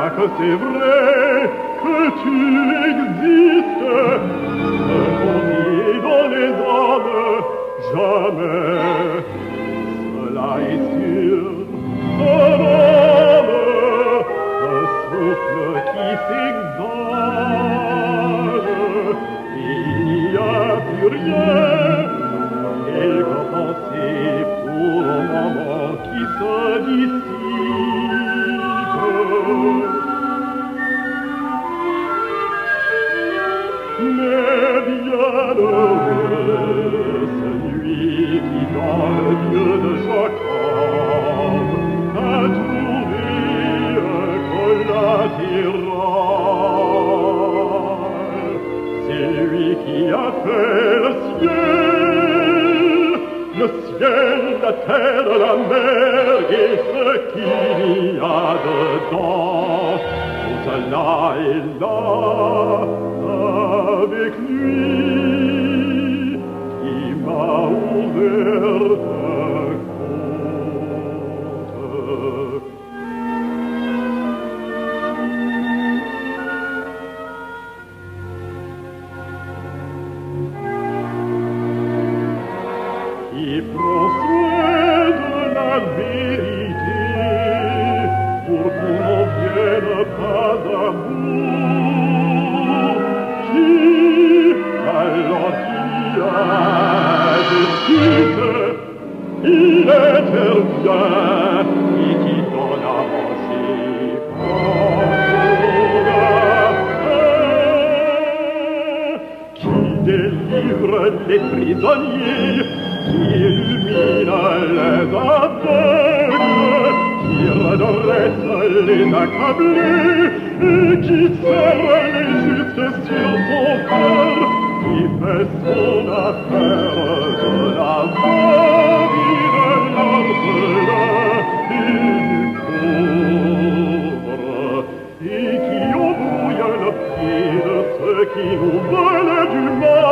que c'est vrai que tu existes. Ce qu'on dit dans les âmes, jamais, cela est sûr. Un homme, un souffle qui s'exhale, il n'y a plus rien. Quelques pensées pour un moment qui se dissipent. Mais bienheureux celui qui dans le lieu de Jacob a trouvé un collatéral. C'est lui qui a fait le ciel, la terre, la mer et ce qu'il y a dedans. Tout cela est là avec lui qui m'a ouvert un compte. Qui prend soin de la vérité pour qu'on n'en vienne pas à bout, qui ralentit à justice, il intervient et qui donne à manger qui délivre les prisonniers, qui illumine les aveugles, qui redresse les accablés, et qui serre les justes sur son cœur, qui fait son affaire de la veuve et de l'orphelin et du pauvre, et qui embrouille le pied de ceux qui nous veulent du mal.